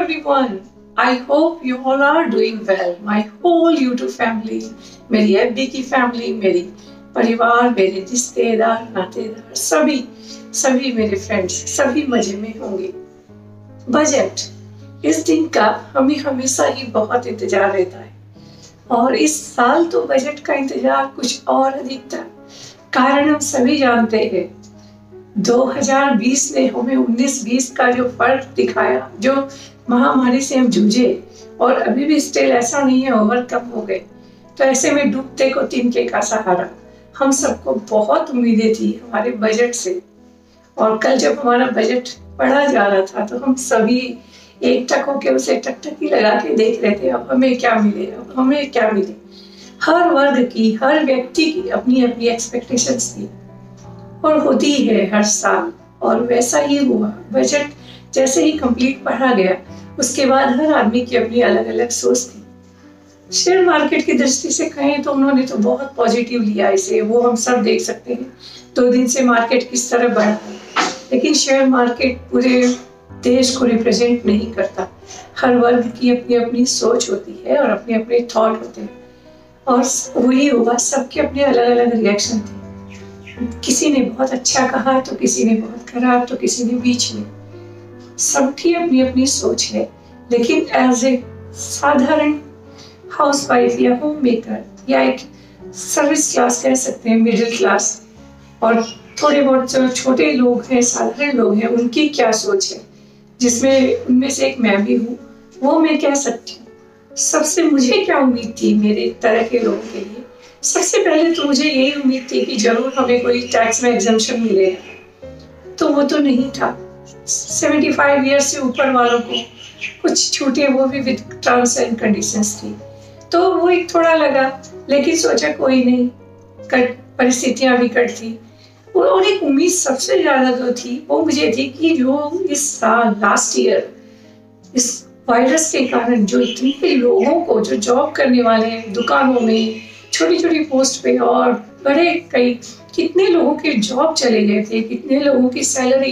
everyone. I hope you all are doing well. My whole YouTube family, मेरी FB की family, मेरी परिवार, मेरे रिश्तेदार, नातेदार, सभी मेरे फ्रेंड्स, सभी मजे में होंगे। बजट, इस दिन का हमें हमेशा ही बहुत इंतजार रहता है और इस साल तो बजट का इंतजार कुछ और अधिक था। कारण हम सभी जानते हैं, 2020 ने हमें 19-20 का जो फर्क दिखाया, जो महामारी से हम जूझे और अभी भी स्टिल ऐसा नहीं है ओवरकम हो गए। तो ऐसे में डूबते को तिनके का सहारा। हम सबको बहुत उम्मीदें थी हमारे बजट से और कल जब हमारा बजट पढ़ा जा रहा था तो हम सभी एक टक होके उसे टकटकी लगा के देख रहे थे, अब हमें क्या मिले, अब हमें क्या मिले। हर वर्ग की, हर व्यक्ति की अपनी अपनी एक्सपेक्टेशंस थी और होती है हर साल, और वैसा ही हुआ। बजट जैसे ही कंप्लीट पढ़ा गया उसके बाद हर आदमी की अपनी अलग अलग सोच थी। शेयर मार्केट की दृष्टि से कहें तो उन्होंने तो बहुत पॉजिटिव लिया इसे, वो हम सब देख सकते हैं 2 दिन से मार्केट किस तरह बढ़ा है। लेकिन शेयर मार्केट पूरे देश को रिप्रेजेंट नहीं करता। हर वर्ग की अपनी अपनी सोच होती है और अपने अपने थॉट होते हैं और वही हुआ, सबके अपने अलग अलग रिएक्शन थे। किसी ने बहुत अच्छा कहा तो किसी ने बहुत खराब, तो किसी ने बीच में। सबकी अपनी अपनी सोच है। लेकिन एज ए साधारण हाउसवाइफ या होम मेकर या एक सर्विस क्लास कह सकते हैं, मिडिल क्लास, और थोड़े बहुत जो छोटे लोग हैं, साधारण लोग हैं, उनकी क्या सोच है, जिसमें उनमें से एक मैं भी हूँ, वो मैं कह सकती हूँ। सबसे मुझे क्या उम्मीद थी मेरे तरह के लोगों के लिए? सबसे पहले तो मुझे यही उम्मीद थी कि जरूर हमें कोई टैक्स में एग्जम्पशन मिलेगा, तो वो तो नहीं था। 75 ईयर्स से ऊपर वालों को कुछ छूटे, वो भी विद टर्म्स एंड कंडीशंस थी, तो वो एक थोड़ा लगा। लेकिन सोचा कोई नहीं, परिस्थितियां भी कट थी। और एक उम्मीद सबसे ज्यादा जो थी वो मुझे थी कि जो इस साल लास्ट ईयर इस वायरस के कारण जो इतने लोगों को, जो जॉब करने वाले हैं दुकानों में, छोटी छोटी पोस्ट पे, और बड़े कितने लोगों के जॉब चले गए थे, कितने लोगों की सैलरी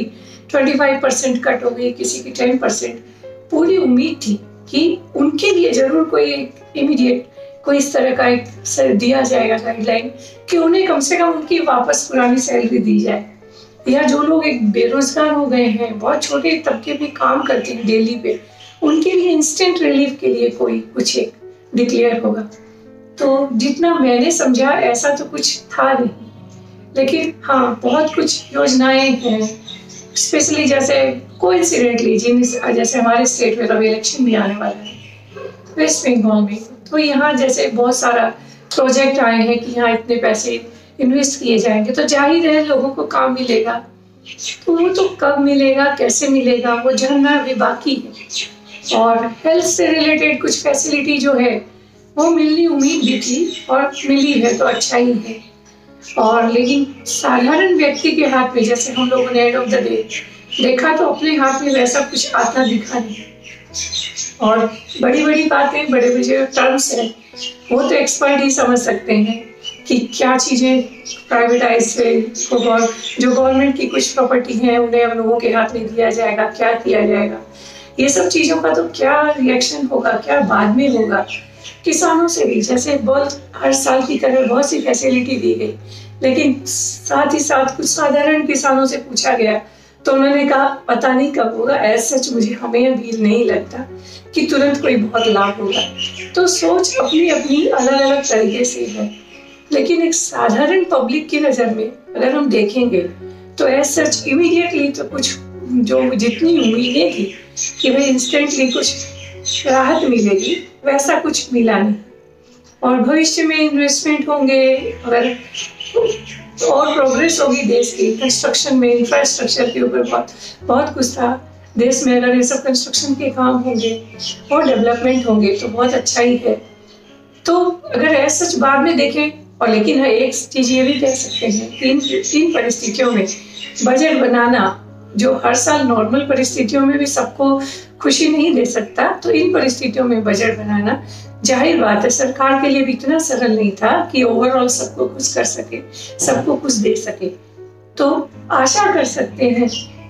25% कट हो गई, किसी की 10%। पूरी उम्मीद थी कि उनके लिए जरूर कोई इमीडिएट कोई इस तरह का एक दिया जाएगा गाइडलाइन कि उन्हें कम से कम उनकी वापस पुरानी सैलरी दी जाए। या जो लोग एक बेरोजगार हो गए हैं, बहुत छोटे तबके में काम करते हैं डेली पे, उनके लिए इंस्टेंट रिलीफ के लिए कोई कुछ एक डिक्लेयर होगा। तो जितना मैंने समझा ऐसा तो कुछ था नहीं, लेकिन हाँ बहुत कुछ योजनाएं हैं। स्पेशली जैसे कोइंसिडेंटली जैसे हमारे स्टेट में अब इलेक्शन भी आने वाला है, वेस्ट बंगाल में, तो यहाँ जैसे बहुत सारा प्रोजेक्ट आए हैं कि यहाँ इतने पैसे इन्वेस्ट किए जाएंगे, तो जाहिर है लोगों को काम मिलेगा। तो वो तो कब मिलेगा, कैसे मिलेगा, वो जानना अभी बाकी है। और हेल्थ से रिलेटेड कुछ फैसिलिटी जो है वो मिलनी उम्मीद भी थी और मिली है तो अच्छा ही है। और लेकिन साधारण व्यक्ति के हाथ में, जैसे हम लोगों ने एंड ऑफ द डे देखा, तो अपने हाथ में वैसा कुछ आता दिखा नहीं। और बड़ी बड़ी बातें, बड़े बड़े जो टर्म्स हैं, वो तो एक्सपर्ट ही समझ सकते हैं कि क्या चीज़ें प्राइवेटाइज से, जो गवर्नमेंट की कुछ प्रॉपर्टी है उन्हें हम लोगों के हाथ में दिया जाएगा, क्या किया जाएगा। ये सब चीज़ों का तो क्या रिएक्शन होगा, क्या बाद में होगा। किसानों से भी जैसे बहुत हर साल की तरह बहुत सी फैसिलिटी दी गई, लेकिन साथ ही साथ कुछ साधारण किसानों से पूछा गया तो उन्होंने कहा पता नहीं कब होगा। एज सच हमें अभी नहीं लगता कि तुरंत कोई बहुत लाभ होगा। तो सोच अपनी अपनी अलग अलग तरीके से है, लेकिन एक साधारण पब्लिक की नज़र में अगर हम देखेंगे तो एज सच इमीडिएटली तो कुछ जो जितनी उम्मीदें थी कि भाई इंस्टेंटली कुछ राहत मिलेगी, वैसा कुछ मिला नहीं। और भविष्य में इन्वेस्टमेंट होंगे, अगर और प्रोग्रेस होगी देश की कंस्ट्रक्शन में, इंफ्रास्ट्रक्चर के ऊपर बहुत कुछ था देश में, अगर ये सब कंस्ट्रक्शन के काम होंगे और डेवलपमेंट होंगे तो बहुत अच्छा ही है। तो अगर ऐसा सच बाद में देखें, और लेकिन हाँ एक चीज़ ये भी कह सकते हैं, तीन परिस्थितियों में बजट बनाना, जो हर साल नॉर्मल परिस्थितियों में भी सबको खुशी नहीं दे सकता, तो इन परिस्थितियों में बजट बनाना जाहिर बात है सरकार के लिए भी इतना सरल नहीं था कि ओवरऑल सबको खुश कर सके, सबको कुछ दे सके। तो आशा कर सकते हैं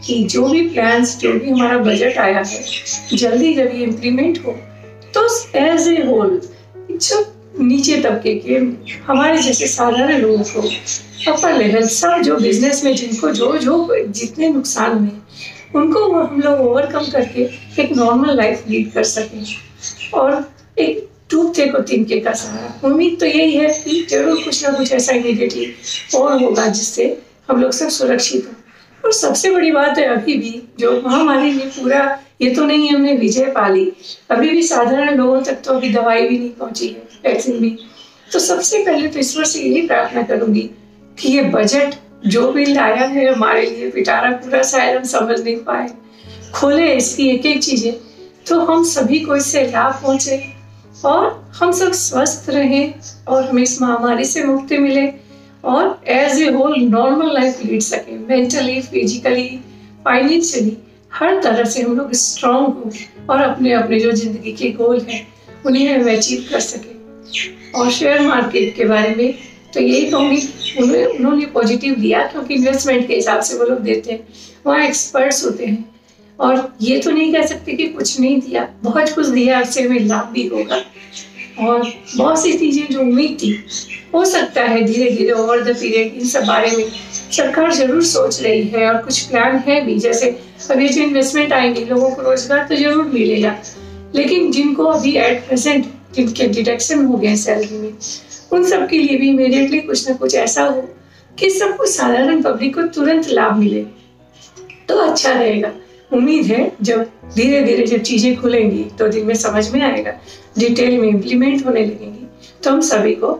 कि जो भी प्लान्स, जो भी हमारा बजट आया है, जल्दी जब ये इम्प्लीमेंट हो तो एज ए होल जो नीचे तबके के हमारे जैसे साधारण लोगों को, अपर लेवल सब जो बिजनेस में जिनको जो जितने नुकसान हुए उनको हम लोग ओवरकम करके एक नॉर्मल लाइफ लीड कर सकें और एक टूटते को तिनके का सहारा। उम्मीद तो यही है कि जरूर कुछ ना कुछ ऐसा इमीडिएटली और होगा जिससे हम लोग सब सुरक्षित हों। और सबसे बड़ी बात है, अभी भी जो महामारी में पूरा ये तो नहीं हमने विजय पा ली, अभी भी साधारण लोगों तक तो अभी दवाई भी नहीं पहुंची है, वैक्सीन भी। तो सबसे पहले तो ईश्वर से यही प्रार्थना करूंगी कि ये बजट जो भी लाया है हमारे लिए पिटारा पूरा शायद हम समझ नहीं पाए, खोले इसकी एक एक चीजें तो हम सभी को इससे लाभ पहुंचे और हम सब स्वस्थ रहें और हमें इस महामारी से मुक्ति मिले और as a whole normal life lead सके, मेंटली, फिजिकली, फाइनेंशियली, हर तरह से हम लोग स्ट्रांग हो और अपने अपने जो जिंदगी के गोल हैं उन्हें हम अचीव कर सके। और शेयर मार्केट के बारे में तो यही कहूँगी, उन्होंने पॉजिटिव दिया क्योंकि इन्वेस्टमेंट के हिसाब से वो लोग देते हैं, वहाँ एक्सपर्ट्स होते हैं और ये तो नहीं कह सकते कि कुछ नहीं दिया, बहुत कुछ दिया, उससे हमें लाभ भी होगा। और बहुत सी चीजें जो उम्मीद थी, हो सकता है धीरे धीरे ओवर द पीरियड इन सब बारे में सरकार जरूर सोच रही है और कुछ प्लान है भी, जैसे अभी जो इन्वेस्टमेंट आएंगे लोगों को रोजगार तो जरूर मिलेगा, लेकिन जिनको अभी एट प्रेजेंट जिनके डिडक्शन हो गए सैलरी में, उन सब के लिए भी इमीडिएटली कुछ ना कुछ ऐसा हो कि सबको साधारण पब्लिक को तुरंत लाभ मिले तो अच्छा रहेगा। उम्मीद है जब धीरे धीरे जब चीजें खुलेंगी तो दिन में समझ में आएगा, डिटेल में इम्प्लीमेंट होने लगेंगी तो हम सभी को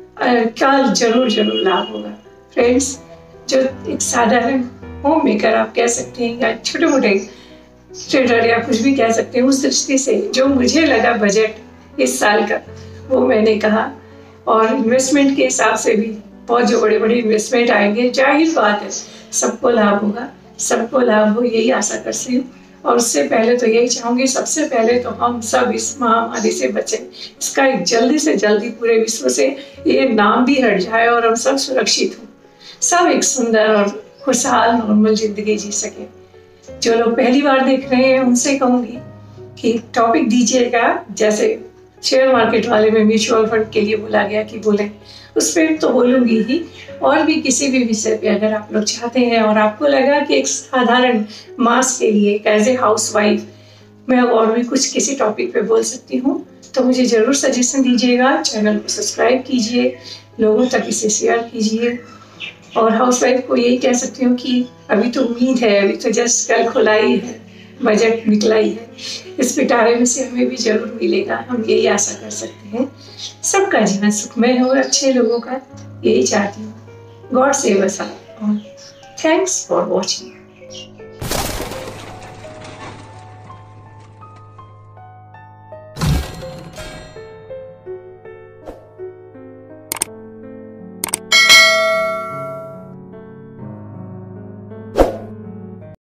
क्या जरूर लाभ होगा। फ्रेंड्स, जो एक साधारण होम मेकर आप कह सकते हैं या छोटे मोटे ट्रेडर या कुछ भी कह सकते हैं, उस दृष्टि से जो मुझे लगा बजट इस साल का वो मैंने कहा। और इन्वेस्टमेंट के हिसाब से भी बहुत जो बड़े बड़े इन्वेस्टमेंट आएंगे, जाहिर बात है सबको लाभ होगा, सबको लाभ हो यही आशा करती हूँ। और उससे पहले तो यही चाहूंगी, सबसे पहले तो हम सब इस महामारी से बचें, इसका एक जल्दी से जल्दी पूरे विश्व से ये नाम भी हट जाए और हम सब सुरक्षित हों, सब एक सुंदर और खुशहाल नॉर्मल जिंदगी जी सके। जो लोग पहली बार देख रहे हैं उनसे कहूंगी कि टॉपिक दीजिएगा, जैसे शेयर मार्केट वाले में म्यूचुअल फंड के लिए बोला गया कि बोले, उस पर तो बोलूंगी ही। और भी किसी भी विषय पे अगर आप लोग चाहते हैं और आपको लगा कि एक साधारण मास के लिए एज ए हाउस वाइफ मैं और भी कुछ किसी टॉपिक पे बोल सकती हूँ तो मुझे जरूर सजेशन दीजिएगा। चैनल को सब्सक्राइब कीजिए, लोगों तक इसे शेयर कीजिए। और हाउस वाइफ को यही कह सकती हूँ कि अभी तो उम्मीद है, अभी तो जस्ट कल खुला ही है, बजट निकला ही है, इस पिटारे में से हमें भी जरूर मिलेगा, हम यही आशा कर सकते हैं। सबका जीवन सुखमय हो, अच्छे लोगों का यही चाहती हूँ। God save us all. Thanks for watching.